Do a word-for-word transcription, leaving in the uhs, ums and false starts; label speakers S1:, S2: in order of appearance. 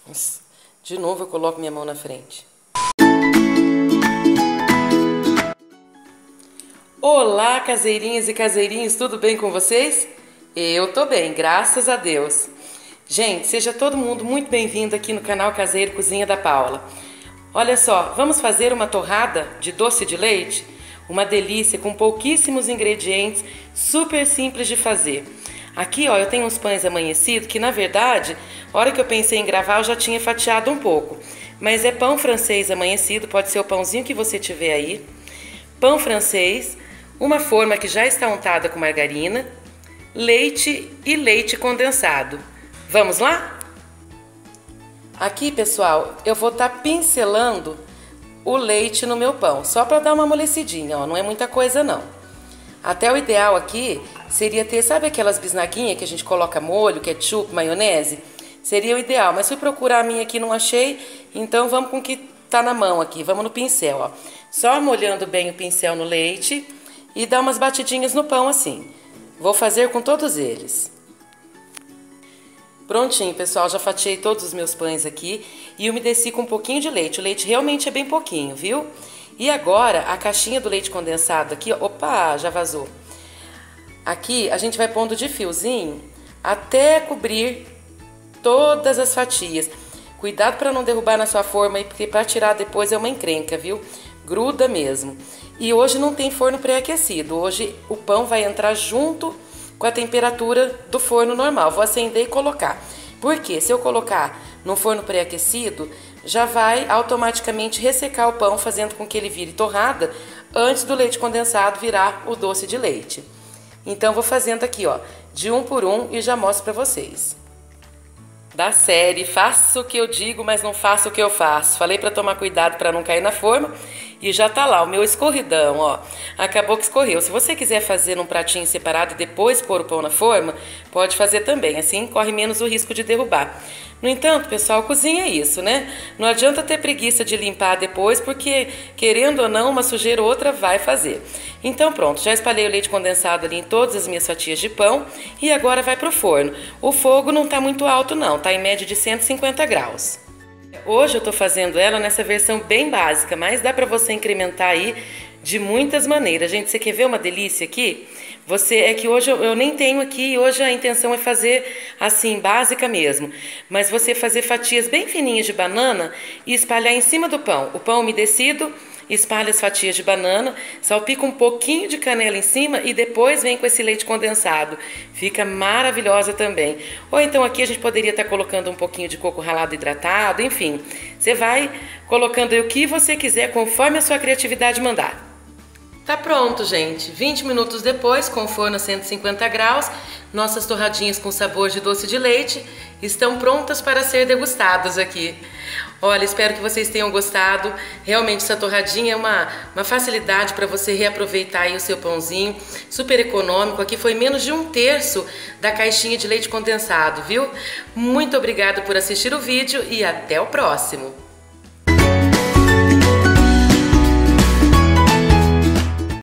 S1: Nossa, de novo eu coloco minha mão na frente. Olá, caseirinhas e caseirinhos, tudo bem com vocês? Eu tô bem, graças a Deus. Gente, seja todo mundo muito bem-vindo aqui no canal Caseiro Cozinha da Paula. Olha só, vamos fazer uma torrada de doce de leite? Uma delícia com pouquíssimos ingredientes, super simples de fazer. Aqui, ó, eu tenho uns pães amanhecidos que, na verdade, a hora que eu pensei em gravar, eu já tinha fatiado um pouco. Mas é pão francês amanhecido, pode ser o pãozinho que você tiver aí. Pão francês, uma forma que já está untada com margarina, leite e leite condensado. Vamos lá? Aqui, pessoal, eu vou estar pincelando o leite no meu pão, só para dar uma amolecidinha, ó, não é muita coisa não. Até o ideal aqui seria ter, sabe aquelas bisnaguinhas que a gente coloca molho, ketchup, maionese? Seria o ideal, mas fui procurar a minha aqui, não achei, então vamos com o que tá na mão aqui, vamos no pincel, ó. Só molhando bem o pincel no leite e dar umas batidinhas no pão assim. Vou fazer com todos eles. Prontinho, pessoal, já fatiei todos os meus pães aqui e umedeci com um pouquinho de leite. O leite realmente é bem pouquinho, viu? E agora, a caixinha do leite condensado aqui, ó, opa, já vazou. Aqui a gente vai pondo de fiozinho até cobrir todas as fatias. Cuidado para não derrubar na sua forma aí, porque para tirar depois é uma encrenca, viu? Gruda mesmo. E hoje não tem forno pré-aquecido. Hoje o pão vai entrar junto com a temperatura do forno normal. Vou acender e colocar. Porque se eu colocar no forno pré-aquecido, já vai automaticamente ressecar o pão, fazendo com que ele vire torrada antes do leite condensado virar o doce de leite. Então vou fazendo aqui, ó, de um por um e já mostro pra vocês. Da série, faço o que eu digo, mas não faço o que eu faço. Falei pra tomar cuidado pra não cair na forma e já tá lá o meu escorridão, ó. Acabou que escorreu. Se você quiser fazer num pratinho separado e depois pôr o pão na forma, pode fazer também, assim corre menos o risco de derrubar. No entanto, pessoal, cozinha é isso, né? Não adianta ter preguiça de limpar depois, porque, querendo ou não, uma sujeira ou outra vai fazer. Então pronto, já espalhei o leite condensado ali em todas as minhas fatias de pão e agora vai pro forno. O fogo não tá muito alto não, tá em média de cento e cinquenta graus. Hoje eu tô fazendo ela nessa versão bem básica, mas dá pra você incrementar aí de muitas maneiras. Gente, você quer ver uma delícia aqui? Você, é que hoje eu, eu nem tenho aqui, hoje a intenção é fazer assim, básica mesmo. Mas você fazer fatias bem fininhas de banana e espalhar em cima do pão. O pão umedecido, espalha as fatias de banana, salpica um pouquinho de canela em cima e depois vem com esse leite condensado. Fica maravilhosa também. Ou então aqui a gente poderia estar colocando um pouquinho de coco ralado hidratado, enfim. Você vai colocando aí o que você quiser conforme a sua criatividade mandar. Tá pronto, gente. vinte minutos depois, com o forno a cento e cinquenta graus, nossas torradinhas com sabor de doce de leite estão prontas para ser degustadas aqui. Olha, espero que vocês tenham gostado. Realmente essa torradinha é uma, uma facilidade para você reaproveitar aí o seu pãozinho. Super econômico. Aqui foi menos de um terço da caixinha de leite condensado, viu? Muito obrigada por assistir o vídeo e até o próximo.